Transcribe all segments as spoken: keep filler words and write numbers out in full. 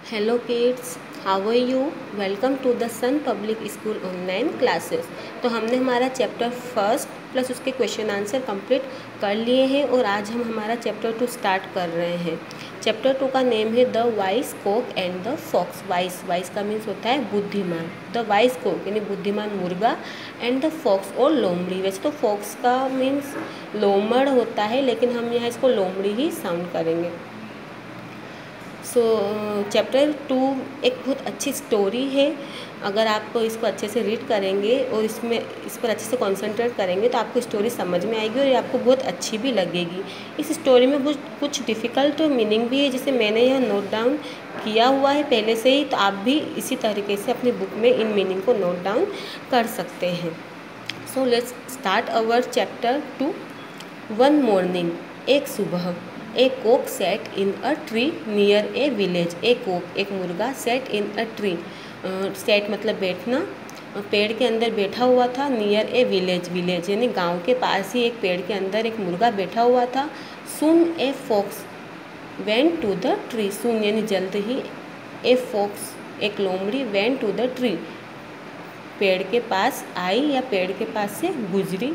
Hello kids, how are you. Welcome to the Sun Public School online classes. तो हमने हमारा chapter first plus उसके question answer complete कर लिए हैं और आज हम हमारा चैप्टर टू स्टार्ट कर रहे हैं। चैप्टर टू का नेम है the wise cock and the fox. Wise wise का मीन्स होता है बुद्धिमान। द वाइस कॉक यानी बुद्धिमान मुर्गा एंड द फॉक्स और लोमड़ी। वैसे तो फॉक्स का मीन्स लोमड़ होता है, लेकिन हम यहाँ इसको लोमड़ी ही साउंड करेंगे। सो चैप्टर टू एक बहुत अच्छी स्टोरी है। अगर आप इसको अच्छे से रीड करेंगे और इसमें इस पर अच्छे से कंसंट्रेट करेंगे तो आपको स्टोरी समझ में आएगी और ये आपको बहुत अच्छी भी लगेगी। इस स्टोरी में कुछ कुछ डिफ़िकल्ट मीनिंग भी है, जिसे मैंने यह नोट डाउन किया हुआ है पहले से ही, तो आप भी इसी तरीके से अपनी बुक में इन मीनिंग को नोट डाउन कर सकते हैं। So let's start our chapter two. One morning, एक सुबह, a cock sat in a tree near a village. A cock एक मुर्गा, sat in a tree, sat मतलब बैठना, पेड़ के अंदर बैठा हुआ था। नियर ए विलेज, विलेज यानी गांव के पास ही एक पेड़ के अंदर एक मुर्गा बैठा हुआ था। Soon a fox went to the tree, soon यानी जल्द ही, ए फॉक्स एक लोमड़ी, वेंट टू द ट्री पेड़ के पास आई या पेड़ के पास से गुजरी।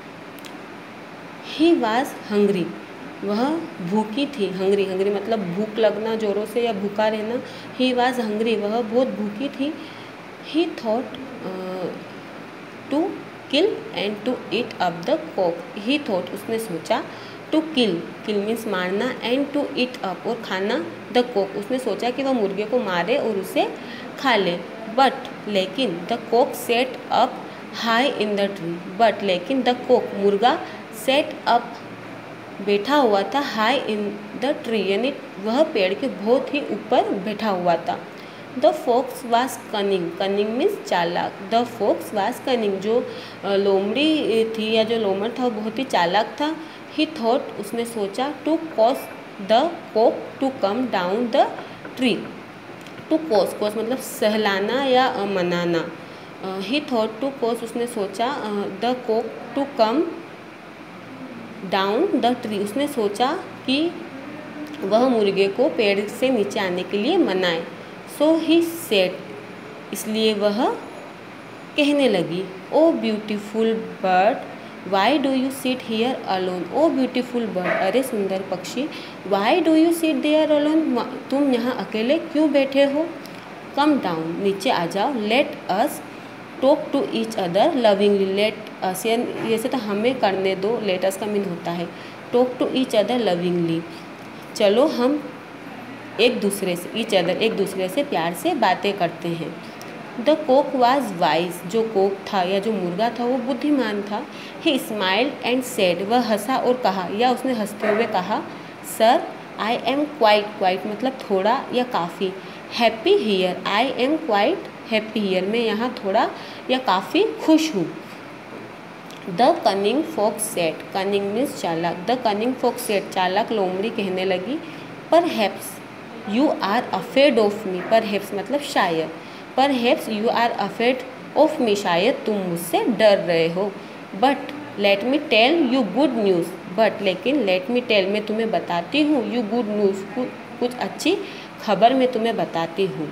ही वॉज हंग्री, वह भूखी थी। हंग्री हंग्री मतलब भूख लगना जोरों से या भूखा रहना। ही वॉज हंग्री, वह बहुत भूखी थी। He thought to kill and to eat up the cock. He thought उसने सोचा, टू किल किल मीन्स मारना, एंड टू ईट अप और खाना, द कॉक उसने सोचा कि वह मुर्गे को मारे और उसे खा ले। बट लेकिन the cock sat up high in the tree, but लेकिन द कॉक मुर्गा सेट अप बैठा हुआ था, हाई इन द ट्री यानी वह पेड़ के बहुत ही ऊपर बैठा हुआ था। The fox was cunning, cunning means चालाक। द फॉक्स वाज कनिंग, जो लोमड़ी थी या जो लोमड़ था वो बहुत ही चालाक था। ही थॉट उसने सोचा, to coax the cock to come down the tree. To coax, coax मतलब सहलाना या मनाना। ही थॉट टू कॉस उसने सोचा, the cock to come down the tree उसने सोचा कि वह मुर्गे को पेड़ से नीचे आने के लिए मनाए। सो ही सेड, इसलिए वह कहने लगी, O beautiful bird why do you sit here alone. O beautiful bird, अरे सुंदर पक्षी, why do you sit there alone, तुम यहाँ अकेले क्यों बैठे हो। कम डाउन, नीचे आ जाओ। Let us talk to each other lovingly, let us जैसे तो हमें करने दो, लेट अस का मीन होता है talk to each other lovingly, चलो हम एक दूसरे से, ईच अदर एक दूसरे से प्यार से बातें करते हैं। द कॉक वाज वाइज, जो कॉक था या जो मुर्गा था वो बुद्धिमान था। ही स्माइल्ड एंड सेड, वह हंसा और कहा या उसने हंसते हुए कहा, sir I am quite, quite मतलब थोड़ा या काफ़ी, happy here, I am quite happy here, मैं यहाँ थोड़ा या काफ़ी खुश हूँ। The cunning fox said, cunning means चालाक। द कनिंग फॉक्स सेट, चालाक लोमड़ी कहने लगी, perhaps you are afraid of me, perhaps मतलब शायद, perhaps you are afraid of me, शायद तुम मुझसे डर रहे हो। But let me tell you good news, but लेकिन लेट मी टेल मैं तुम्हें बताती हूँ, यू गुड न्यूज़ कुछ अच्छी खबर मैं तुम्हें बताती हूँ।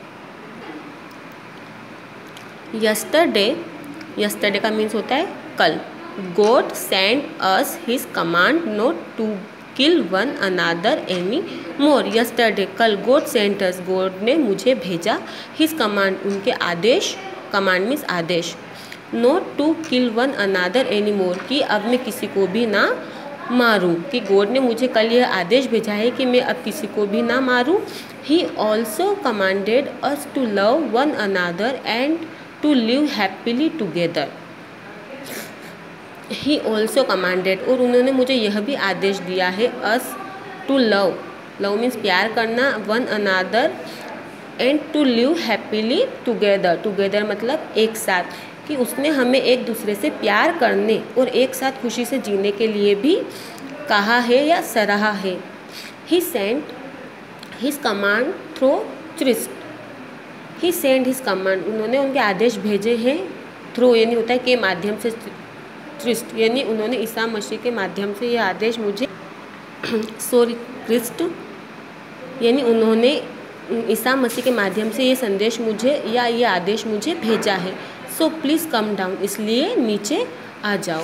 यस्टरडे, यस्टरडे का मीन्स होता है कल। God send us his command not to kill one another any more. Yesterday कल, गॉड सेंड अस गॉड ने मुझे भेजा, हिज कमांड उनके आदेश, कमांड मीन्स आदेश, not to kill one another any more कि अब मैं किसी को भी ना मारूं, कि गॉड ने मुझे कल यह आदेश भेजा है कि मैं अब किसी को भी ना मारूं। He also commanded us to love one another and to live happily together. He also commanded, और उन्होंने मुझे यह भी आदेश दिया है, us to love, love means प्यार करना, one another and to live happily together, together मतलब एक साथ, कि उसने हमें एक दूसरे से प्यार करने और एक साथ खुशी से जीने के लिए भी कहा है या सराहा है। He sent his command through Christ, he send his command उन्होंने उनके आदेश भेजे हैं, थ्रू यानी होता है के माध्यम से, क्रिस्ट यानी उन्होंने ईसा मसीह के माध्यम से यह आदेश मुझे सॉरी क्रिस्ट यानी उन्होंने ईसा मसीह के माध्यम से ये संदेश मुझे या ये आदेश मुझे भेजा है। सो प्लीज़ कम डाउन, इसलिए नीचे आ जाओ।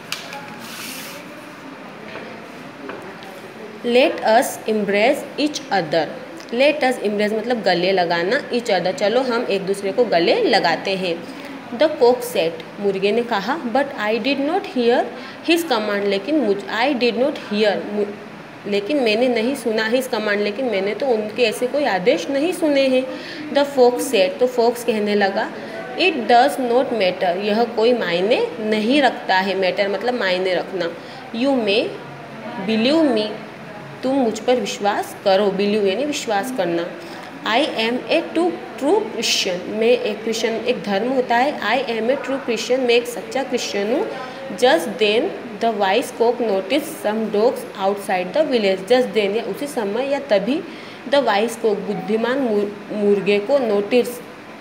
Let us embrace each other. Let us embrace मतलब गले लगाना, इच अदर चलो हम एक दूसरे को गले लगाते हैं। द कॉक सेट, मुर्गे ने कहा, but I did not hear his command, लेकिन मुझ आई डिड नॉट हियर लेकिन मैंने नहीं सुना हिज कमांड, लेकिन मैंने तो उनके ऐसे कोई आदेश नहीं सुने हैं। द फॉक्स सेट, तो फॉक्स कहने लगा, इट डज नॉट मैटर, यह कोई मायने नहीं रखता है। मैटर मतलब मायने रखना। यू मे बिलीव मी, तुम मुझ पर विश्वास करो। बिलीव यानी विश्वास करना। I am a to true Christian, मैं एक क्रिश्चियन, एक धर्म होता है। I am a true Christian, मैं एक सच्चा क्रिश्चियन हूँ। Just then the wise cock notice some dogs outside the village. Just then या उसी समय या तभी द वाइस कॉक, बुद्धिमान मुर्गे को नोटिस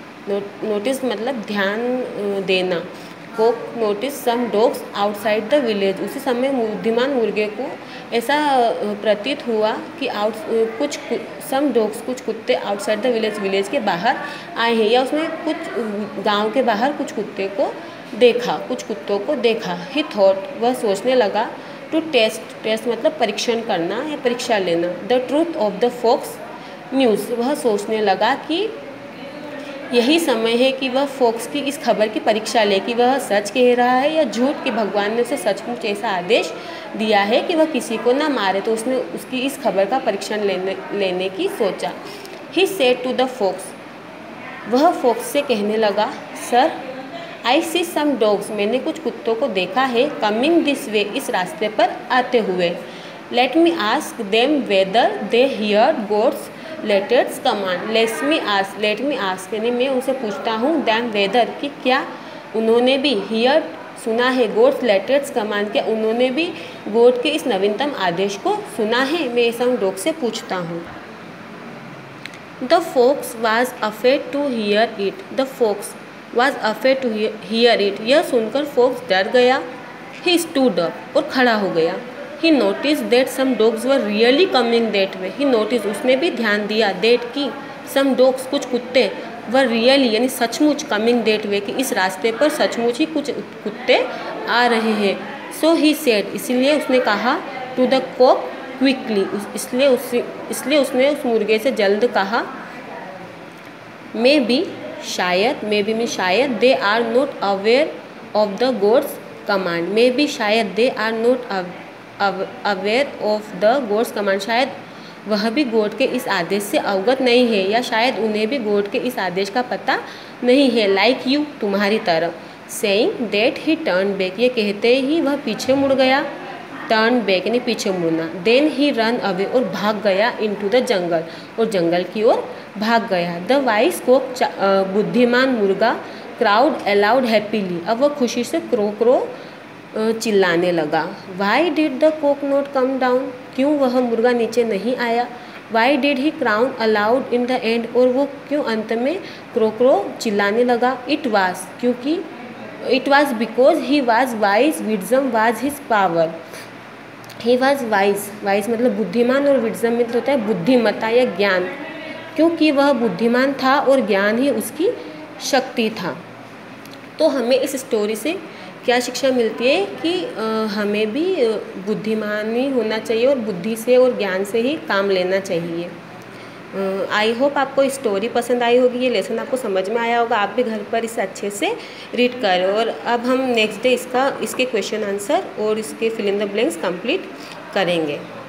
नोटिस मतलब ध्यान देना। Cock notice some dogs outside the village, उसी समय बुद्धिमान मुर्गे को ऐसा प्रतीत हुआ कि आउट कुछ सम डॉग्स कुछ कुत्ते आउटसाइड द विलेज, विलेज के बाहर आए हैं, या उसने कुछ गांव के बाहर कुछ कुत्ते को देखा, कुछ कुत्तों को देखा। ही थॉट, वह सोचने लगा, टू टेस्ट, टेस्ट मतलब परीक्षण करना या परीक्षा लेना। The truth of the fox news, वह सोचने लगा कि यही समय है कि वह फॉक्स की इस खबर की परीक्षा ले कि वह सच कह रहा है या झूठ, कि भगवान ने उसे सचमुच ऐसा आदेश दिया है कि वह किसी को ना मारे। तो उसने उसकी इस खबर का परीक्षण लेने लेने की सोचा। He said to the fox, वह फॉक्स से कहने लगा, sir I C some dogs, मैंने कुछ कुत्तों को देखा है, कमिंग दिस वे, इस रास्ते पर आते हुए। Let me ask them whether they hear God's latest command. Let me ask, let me ask यानी मैं उनसे पूछता हूँ, दैम वेदर कि क्या उन्होंने भी हियर सुना है, गॉड्स लेटेस्ट कमांड, क्या उन्होंने भी गॉड के इस नवीनतम आदेश को सुना है। मैं ऐसा उन डॉग से पूछता हूँ। The fox was afraid to hear it, the fox was afraid to hear it, यह सुनकर फॉक्स डर गया। ही स्टूड अप, और खड़ा हो गया। He notice that some dogs were really coming that way, he notice उसने भी ध्यान दिया, दैट की सम डॉग्स कुछ कुत्ते, वर रियली यानी सचमुच, कमिंग दैट वे कि इस रास्ते पर सचमुच ही कुछ कुत्ते आ रहे हैं। सो ही सेड, इसलिए उसने कहा, टू द कॉक क्विकली, इसलिए उस इसलिए उसने उस मुर्गे से जल्द कहा, मे बी शायद, मे बी में शायद, they are not aware of the God's command, may be शायद they are not aware of the God's command, शायद वह भी गॉड के इस आदेश से अवगत नहीं है, या शायद उन्हें भी गॉड के इस आदेश का पता नहीं है। लाइक यू, तुम्हारी तरह। Saying that he turn back, ये कहते ही वह पीछे मुड़ गया। टर्न बैक यानी पीछे मुड़ना। देन ही रन अवे, और भाग गया, इनटू द जंगल, और जंगल की ओर भाग गया। द वाइस कॉक, बुद्धिमान मुर्गा, क्राउड अलाउड हैप्पीली, अब वह खुशी से क्रो क्रो चिल्लाने लगा। Why did the cock not come down, क्यों वह मुर्गा नीचे नहीं आया। Why did he crown aloud in the end, और वो क्यों अंत में क्रो क्रो चिल्लाने लगा। इट वाज, क्योंकि it was because he was wise, wisdom was his power. He was wise, wise मतलब बुद्धिमान, और विजडम मतलब होता है बुद्धिमत्ता या ज्ञान, क्योंकि वह बुद्धिमान था और ज्ञान ही उसकी शक्ति था। तो हमें इस स्टोरी से क्या शिक्षा मिलती है कि आ, हमें भी बुद्धिमान ही होना चाहिए, और बुद्धि से और ज्ञान से ही काम लेना चाहिए। आई होप आपको स्टोरी पसंद आई होगी, ये लेसन आपको समझ में आया होगा, आप भी घर पर इसे अच्छे से रीड करें। और अब हम नेक्स्ट डे इसका इसके क्वेश्चन आंसर और इसके fill in the blanks complete करेंगे।